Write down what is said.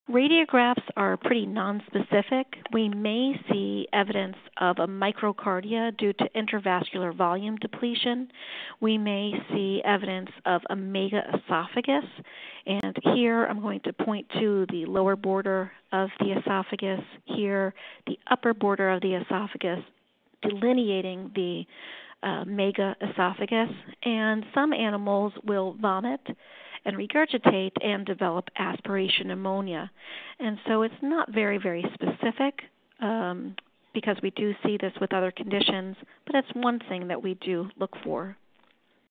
Radiographs are pretty nonspecific. We may see evidence of a microcardia due to intravascular volume depletion. We may see evidence of a megaesophagus. And here I'm going to point to the lower border of the esophagus, here the upper border of the esophagus, delineating the megaesophagus. And some animals will vomit and regurgitate and develop aspiration pneumonia. And so it's not very, very specific because we do see this with other conditions, but it's one thing that we do look for.